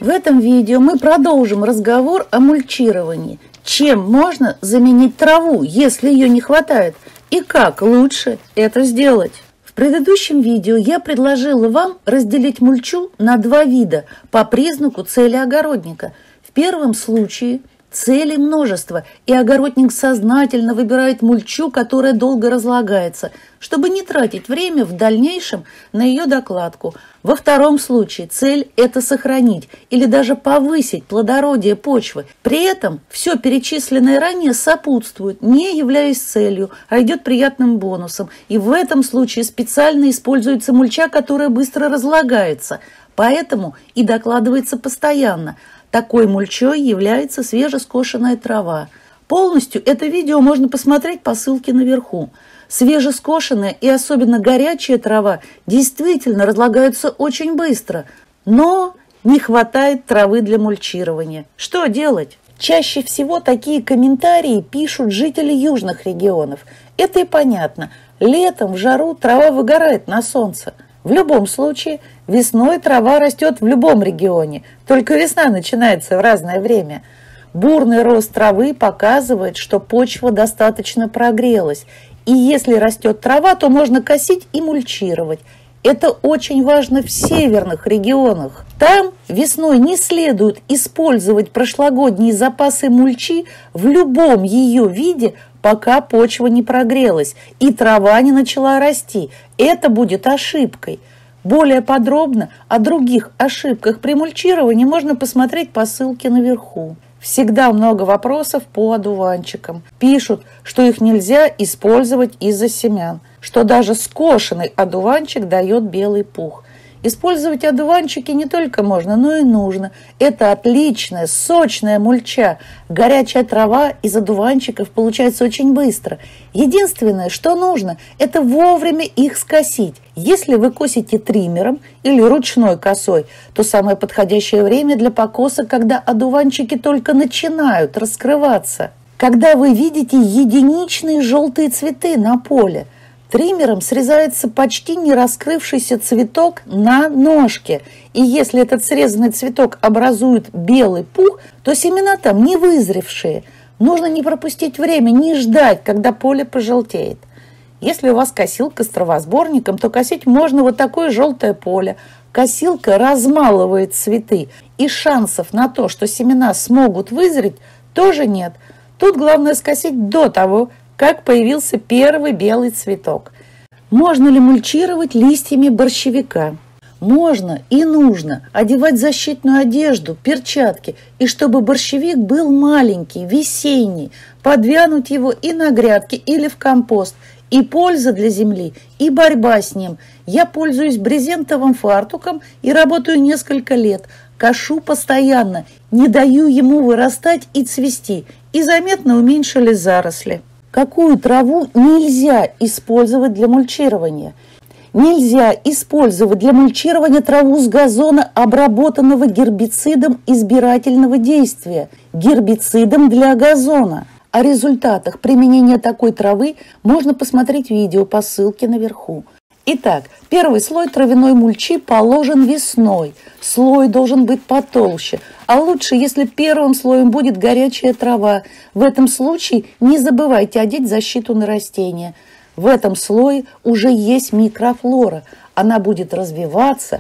В этом видео мы продолжим разговор о мульчировании. Чем можно заменить траву, если ее не хватает, и как лучше это сделать. В предыдущем видео я предложила вам разделить мульчу на два вида по признаку цели огородника. В первом случае целей множество, и огородник сознательно выбирает мульчу, которая долго разлагается, чтобы не тратить время в дальнейшем на ее докладку. Во втором случае цель – это сохранить или даже повысить плодородие почвы. При этом все перечисленное ранее сопутствует, не являясь целью, а идет приятным бонусом. И в этом случае специально используется мульча, которая быстро разлагается, поэтому и докладывается постоянно. Такой мульчой является свежескошенная трава. Полностью это видео можно посмотреть по ссылке наверху. Свежескошенная и особенно горячая трава действительно разлагаются очень быстро, но не хватает травы для мульчирования. Что делать? Чаще всего такие комментарии пишут жители южных регионов. Это и понятно. Летом в жару трава выгорает на солнце. В любом случае, весной трава растет в любом регионе, только весна начинается в разное время. Бурный рост травы показывает, что почва достаточно прогрелась, и если растет трава, то можно косить и мульчировать. Это очень важно в северных регионах. Там весной не следует использовать прошлогодние запасы мульчи в любом ее виде, пока почва не прогрелась и трава не начала расти. Это будет ошибкой. Более подробно о других ошибках при мульчировании можно посмотреть по ссылке наверху. Всегда много вопросов по одуванчикам. Пишут, что их нельзя использовать из-за семян, что даже скошенный одуванчик дает белый пух. Использовать одуванчики не только можно, но и нужно. Это отличная, сочная мульча. Горячая трава из одуванчиков получается очень быстро. Единственное, что нужно, это вовремя их скосить. Если вы косите триммером или ручной косой, то самое подходящее время для покоса, когда одуванчики только начинают раскрываться. Когда вы видите единичные желтые цветы на поле, триммером срезается почти не раскрывшийся цветок на ножке. И если этот срезанный цветок образует белый пух, то семена там не вызревшие. Нужно не пропустить время, не ждать, когда поле пожелтеет. Если у вас косилка с травосборником, то косить можно вот такое желтое поле. Косилка размалывает цветы, и шансов на то, что семена смогут вызреть, тоже нет. Тут главное скосить до того, как появился первый белый цветок. Можно ли мульчировать листьями борщевика? Можно и нужно одевать защитную одежду, перчатки, и чтобы борщевик был маленький, весенний, подвянуть его и на грядке, или в компост. И польза для земли, и борьба с ним. Я пользуюсь брезентовым фартуком и работаю несколько лет. Кошу постоянно, не даю ему вырастать и цвести, и заметно уменьшились заросли. Какую траву нельзя использовать для мульчирования? Нельзя использовать для мульчирования траву с газона, обработанного гербицидом избирательного действия, гербицидом для газона. О результатах применения такой травы можно посмотреть видео по ссылке наверху. Итак, первый слой травяной мульчи положен весной. Слой должен быть потолще, а лучше, если первым слоем будет горячая трава. В этом случае не забывайте одеть защиту на растения. В этом слое уже есть микрофлора. Она будет развиваться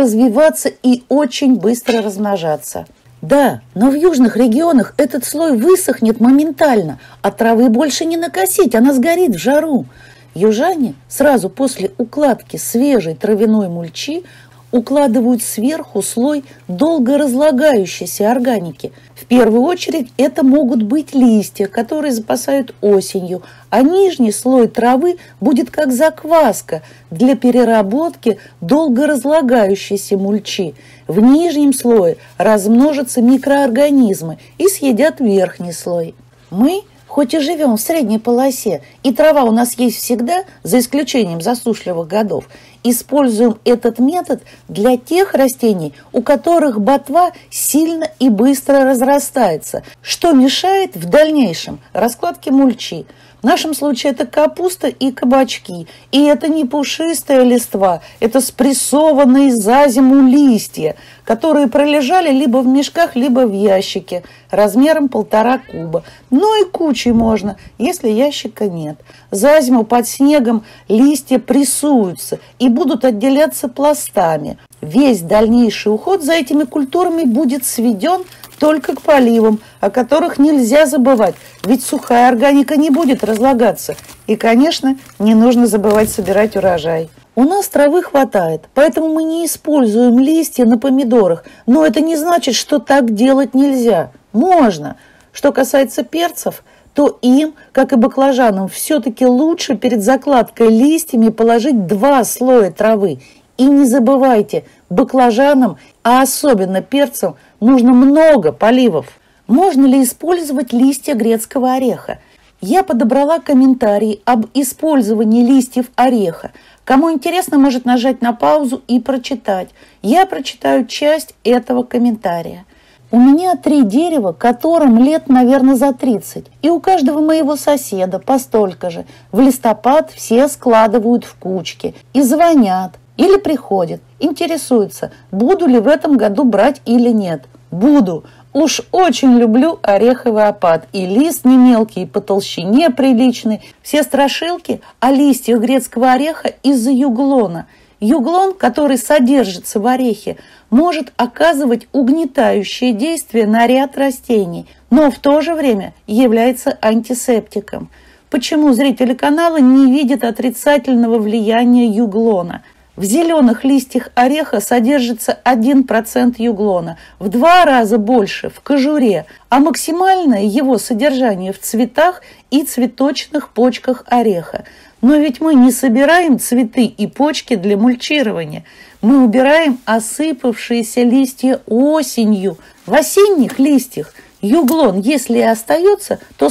и очень быстро размножаться. Да, но в южных регионах этот слой высохнет моментально, а травы больше не накосить, она сгорит в жару. Южане сразу после укладки свежей травяной мульчи укладывают сверху слой долго разлагающейся органики. В первую очередь это могут быть листья, которые запасают осенью, а нижний слой травы будет как закваска для переработки долго разлагающейся мульчи. В нижнем слое размножатся микроорганизмы и съедят верхний слой. Мы, хоть и живем в средней полосе, и трава у нас есть всегда, за исключением засушливых годов, используем этот метод для тех растений, у которых ботва сильно и быстро разрастается, что мешает в дальнейшем раскладке мульчи. В нашем случае это капуста и кабачки. И это не пушистая листва, это спрессованные за зиму листья, которые пролежали либо в мешках, либо в ящике размером 1,5 куба. Ну и кучей можно, если ящика нет. За зиму под снегом листья прессуются и будут отделяться пластами. Весь дальнейший уход за этими культурами будет сведен только к поливам, о которых нельзя забывать, ведь сухая органика не будет разлагаться. И, конечно, не нужно забывать собирать урожай. У нас травы хватает, поэтому мы не используем листья на помидорах, но это не значит, что так делать нельзя. Можно. Что касается перцев, то им, как и баклажанам, все-таки лучше перед закладкой листьями положить 2 слоя травы. И не забывайте, баклажанам, а особенно перцам, нужно много поливов. Можно ли использовать листья грецкого ореха? Я подобрала комментарий об использовании листьев ореха. Кому интересно, может нажать на паузу и прочитать. Я прочитаю часть этого комментария. У меня 3 дерева, которым лет, наверное, за 30. И у каждого моего соседа по столько же. В листопад все складывают в кучки и звонят. Или приходят, интересуются, буду ли в этом году брать или нет. Буду. Уж очень люблю ореховый опад. И лист не мелкий, и по толщине приличный. Все страшилки о листьях грецкого ореха из-за юглона. Юглон, который содержится в орехе, может оказывать угнетающее действие на ряд растений, но в то же время является антисептиком. Почему зрители канала не видят отрицательного влияния юглона? В зеленых листьях ореха содержится 1% юглона, в 2 раза больше в кожуре, а максимальное его содержание в цветах и цветочных почках ореха. Но ведь мы не собираем цветы и почки для мульчирования. Мы убираем осыпавшиеся листья осенью. В осенних листьях юглон, если и остается, то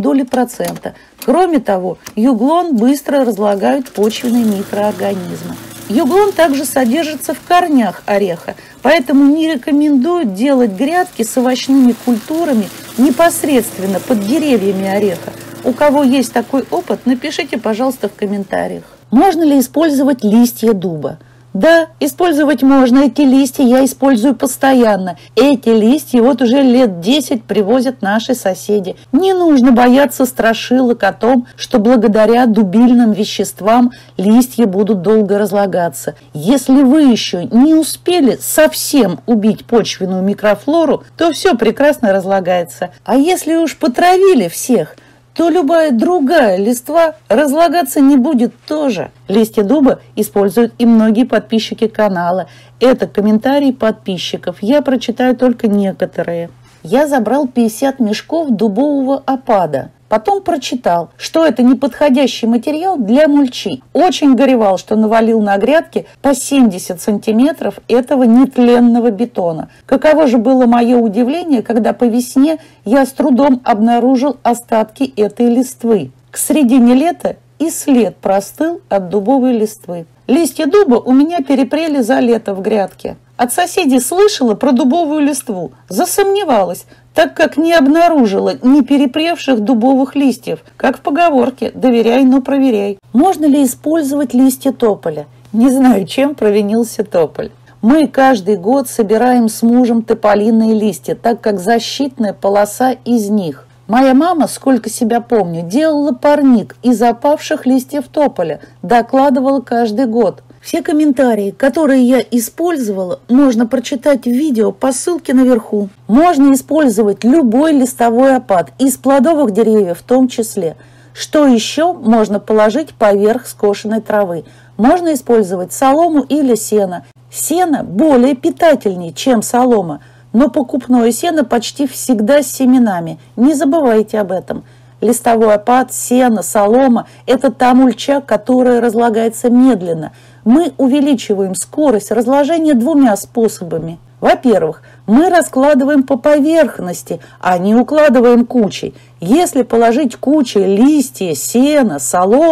0,01%. Кроме того, юглон быстро разлагают почвенные микроорганизмы. Юглон также содержится в корнях ореха, поэтому не рекомендуют делать грядки с овощными культурами непосредственно под деревьями ореха. У кого есть такой опыт, напишите, пожалуйста, в комментариях. Можно ли использовать листья дуба? Да, использовать можно. Эти листья я использую постоянно. Эти листья вот уже лет 10 привозят наши соседи. Не нужно бояться страшилок о том, что благодаря дубильным веществам листья будут долго разлагаться. Если вы еще не успели совсем убить почвенную микрофлору, то все прекрасно разлагается. А если уж потравили всех, то любая другая листва разлагаться не будет тоже. Листья дуба используют и многие подписчики канала. Это комментарии подписчиков. Я прочитаю только некоторые. Я забрал 50 мешков дубового опада. Потом прочитал, что это неподходящий материал для мульчи. Очень горевал, что навалил на грядки по 70 сантиметров этого нетленного бетона. Каково же было мое удивление, когда по весне я с трудом обнаружил остатки этой листвы. К середине лета и след простыл от дубовой листвы. Листья дуба у меня перепрели за лето в грядке. От соседей слышала про дубовую листву, засомневалась, так как не обнаружила ни перепревших дубовых листьев, как в поговорке «доверяй, но проверяй». Можно ли использовать листья тополя? Не знаю, чем провинился тополь. Мы каждый год собираем с мужем тополиные листья, так как защитная полоса из них. Моя мама, сколько себя помню, делала парник из опавших листьев тополя, докладывала каждый год. Все комментарии, которые я использовала, можно прочитать в видео по ссылке наверху. Можно использовать любой листовой опад, из плодовых деревьев в том числе. Что еще можно положить поверх скошенной травы? Можно использовать солому или сено. Сено более питательнее, чем солома, но покупное сено почти всегда с семенами. Не забывайте об этом. Листовой опад, сено, солома – это та мульча, которая разлагается медленно. Мы увеличиваем скорость разложения 2 способами. Во-первых, мы раскладываем по поверхности, а не укладываем кучей. Если положить кучей листья, сено, солому,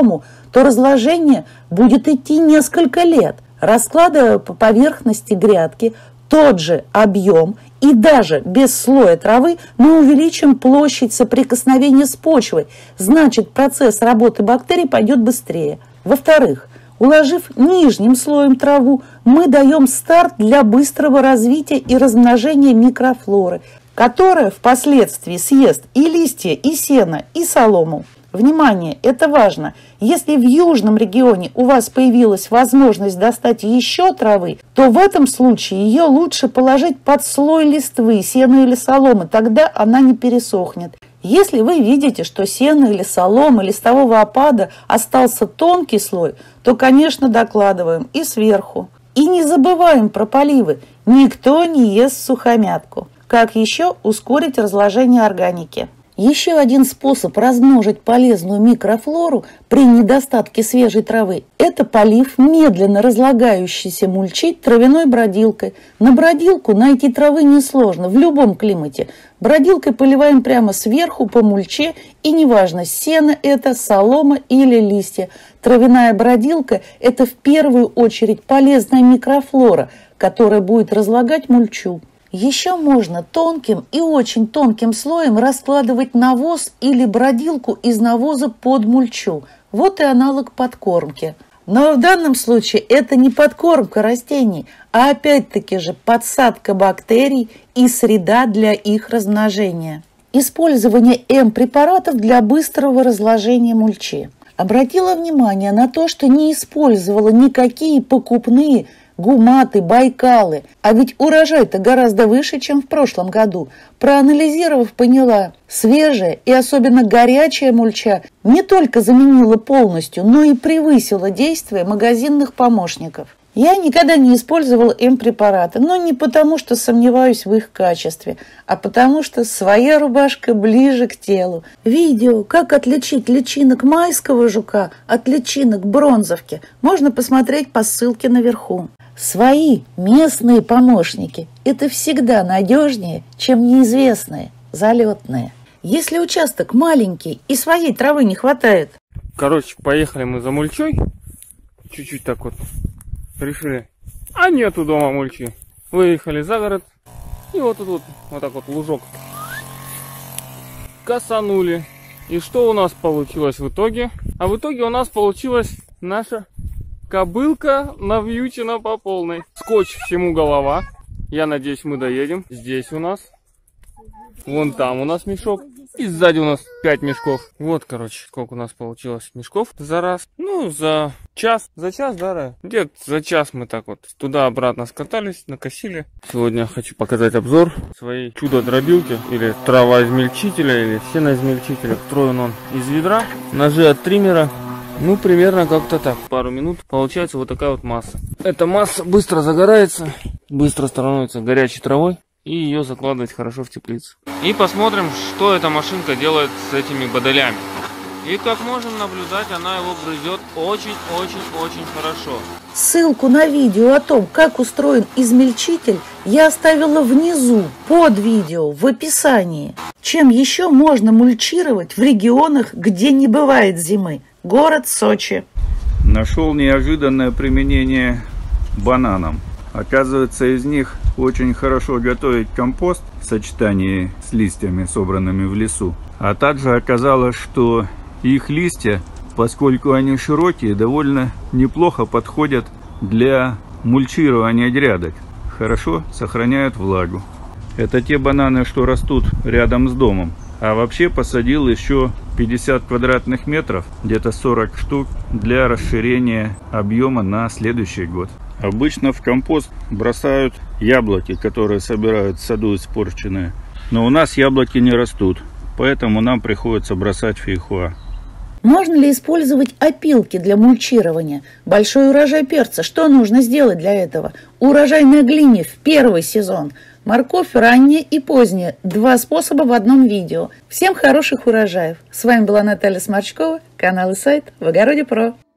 то разложение будет идти несколько лет. Раскладывая по поверхности грядки тот же объем и даже без слоя травы, мы увеличим площадь соприкосновения с почвой. Значит, процесс работы бактерий пойдет быстрее. Во-вторых, уложив нижним слоем траву, мы даем старт для быстрого развития и размножения микрофлоры, которая впоследствии съест и листья, и сено, и солому. Внимание, это важно. Если в южном регионе у вас появилась возможность достать еще травы, то в этом случае ее лучше положить под слой листвы, сена или соломы, тогда она не пересохнет. Если вы видите, что сена или соломы, листового опада остался тонкий слой, то, конечно, докладываем и сверху. И не забываем про поливы. Никто не ест сухомятку. Как еще ускорить разложение органики? Еще один способ размножить полезную микрофлору при недостатке свежей травы – это полив медленно разлагающейся мульчи травяной бродилкой. На бродилку найти травы несложно в любом климате. Бродилкой поливаем прямо сверху по мульче, и неважно, сено это, солома или листья. Травяная бродилка – это в первую очередь полезная микрофлора, которая будет разлагать мульчу. Еще можно тонким и очень тонким слоем раскладывать навоз или бродилку из навоза под мульчу. Вот и аналог подкормки. Но в данном случае это не подкормка растений, а опять-таки же подсадка бактерий и среда для их размножения. Использование М-препаратов для быстрого разложения мульчи. Обратила внимание на то, что не использовала никакие покупные гуматы, байкалы. А ведь урожай-то гораздо выше, чем в прошлом году. Проанализировав, поняла, свежая и особенно горячая мульча не только заменила полностью, но и превысила действие магазинных помощников. Я никогда не использовала М-препараты, но не потому, что сомневаюсь в их качестве, а потому, что своя рубашка ближе к телу. Видео, как отличить личинок майского жука от личинок бронзовки, можно посмотреть по ссылке наверху. Свои местные помощники – это всегда надежнее, чем неизвестные, залетные. Если участок маленький и своей травы не хватает. Короче, поехали мы за мульчой. Чуть-чуть так вот решили. А нету дома мульчи. Выехали за город. И вот тут вот так вот лужок косанули. И что у нас получилось в итоге? А в итоге у нас получилась наша кобылка навьючена по полной. Скотч всему голова. Я надеюсь, мы доедем. Здесь у нас. Вон там у нас мешок. И сзади у нас 5 мешков. Вот, короче, сколько у нас получилось мешков за раз. Ну, за час. За час, да? Где-то за час мы так вот туда-обратно скатались, накосили. Сегодня хочу показать обзор своей чудо-дробилки. Или травоизмельчителя, или сеноизмельчителя. Встроен он из ведра. Ножи от триммера. Ну, примерно как-то так. Пару минут получается вот такая вот масса. Эта масса быстро загорается, быстро становится горячей травой. И ее закладывать хорошо в теплицу. И посмотрим, что эта машинка делает с этими бодолями. И как можем наблюдать, она его грызет очень-очень-очень хорошо. Ссылку на видео о том, как устроен измельчитель, я оставила внизу, под видео, в описании. Чем еще можно мульчировать в регионах, где не бывает зимы? Город Сочи. Нашел неожиданное применение бананам. Оказывается, из них очень хорошо готовить компост в сочетании с листьями, собранными в лесу. А также оказалось, что их листья, поскольку они широкие, довольно неплохо подходят для мульчирования грядок. Хорошо сохраняют влагу. Это те бананы, что растут рядом с домом. А вообще посадил еще 50 квадратных метров, где-то 40 штук, для расширения объема на следующий год. Обычно в компост бросают яблоки, которые собирают в саду испорченные. Но у нас яблоки не растут, поэтому нам приходится бросать фейхоа. Можно ли использовать опилки для мульчирования? Большой урожай перца. Что нужно сделать для этого? Урожай на глине в первый сезон. Морковь ранняя и поздняя. 2 способа в одном видео. Всем хороших урожаев. С вами была Наталья Сморчкова, канал и сайт В Огороде Про.